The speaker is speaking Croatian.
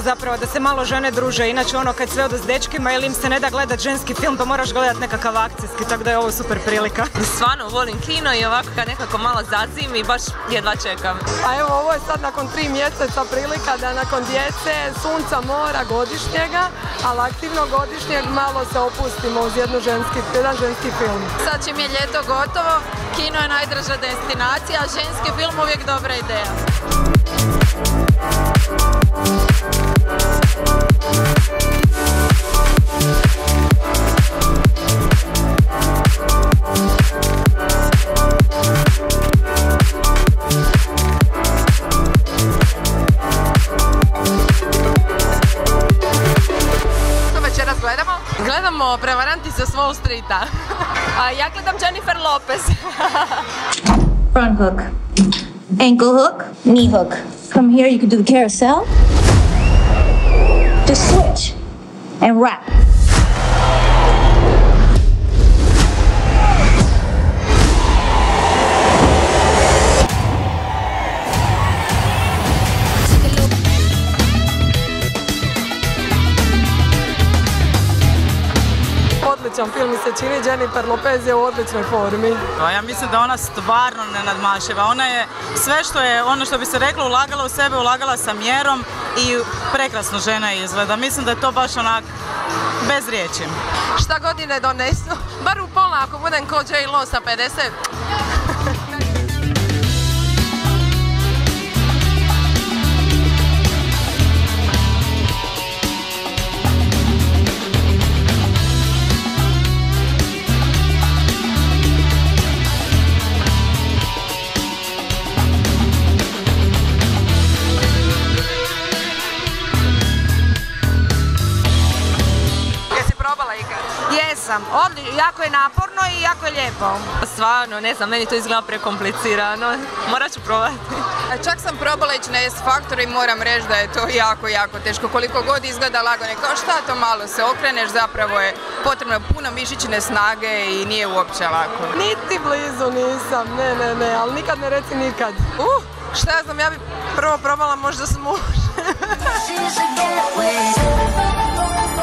zapravo, da se malo žene druže. Inače ono kad sve odu s dečkima ili im se ne da gledat ženski film pa moraš gledat nekakav akcijski, tako da je ovo super prilika. Stvarno volim kino i ovako kad nekako malo zazim i baš jedva čekam. A evo ovo je sad nakon 3 mjeseca prilika da nakon djece, sunca, mora, godišnjega, ali aktivno godišnjeg malo se opustimo uz jedan ženski film. Sad čim je ljeto gotovo, kino je najdraža destinacija, a ženski film uvijek dobra ideja. Gledamo Prevaranti sa Wall Streeta. A ja gledam Jennifer Lopez. Front hook, ankle hook, knee hook. From here you can do the carousel, just switch and wrap. Odličan film mi se čini, Jennifer Lopez je u odličnoj formi. Ja mislim da ona stvarno nenadmašiva. Ona je sve što je, ono što bi se reklo, ulagala u sebe, ulagala sa mjerom i prekrasno žena izgleda. Mislim da je to baš onak bez riječi. Šta godine donesu, bar u pola ako budem ko J-Lo sa 50. Jesam, jako je naporno i jako je lijepo. Stvarno, ne znam, meni to izgleda prekomplicirano. Morat ću probati. Čak sam probala ići na S-Faktor i moram reći da je to jako teško. Koliko god izgleda lagano, kao šta to malo se okreneš, zapravo je potrebno puno mišićne snage i nije uopće lako. Niti blizu nisam, ne, ali nikad ne reci nikad. Šta znam, ja bi prvo probala možda s mužem.